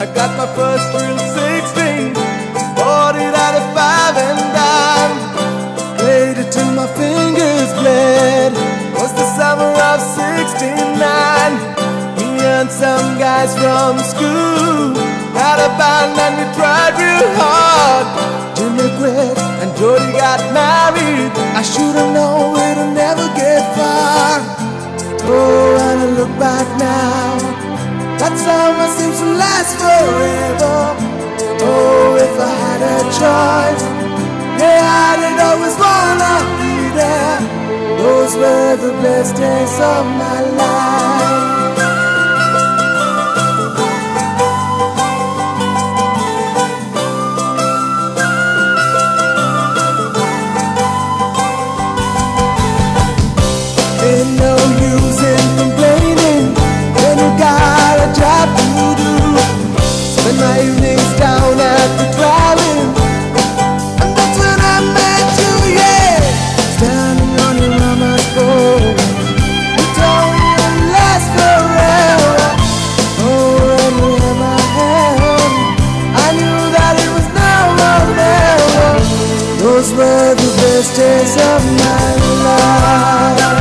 got my first real 16, bought it at a 5 and dime. Played it till my fingers bled. Was the summer of '69. Me and some guys from school got a band and we tried real hard. Jimmy quit and Jody got married. I should've known we'd never get far. Oh, and I look back now, that summer seems to last forever. Oh, if I had a choice, yeah, I'd always wanna be there. Those were the best days of my life. Ain't no use in complaining when you got a job to do. Spend my evenings down at the drive-in, and that's when I met you, yeah. Standing on your mama's porch, you told me it'd last forever. Oh, and you held my hand, I knew that it was now or never. Those were the best days of my life.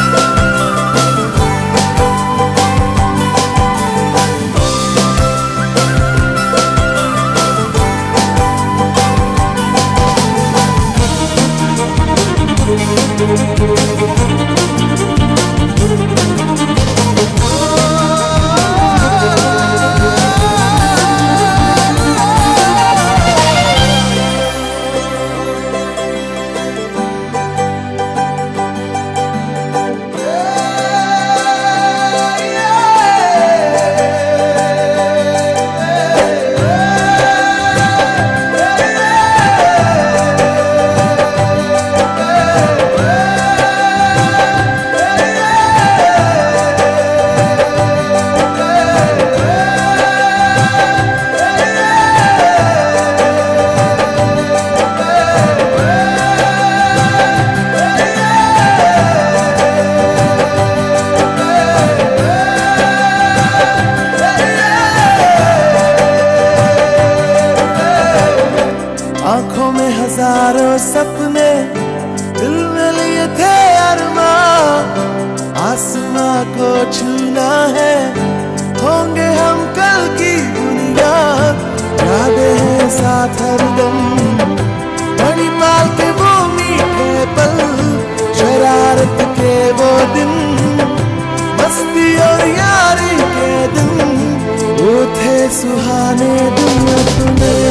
आँखों में हजारों सपने, दिल में लिए थे अरमां। आसमां को छूना है, होंगे हम कल की दुनिया। यादें हैं साथ हरदम, मणिमाल के वो मीठे पल, शरारत के वो दिन, मस्ती और यारी के दिन, वो थे सुहाने दिन अपने।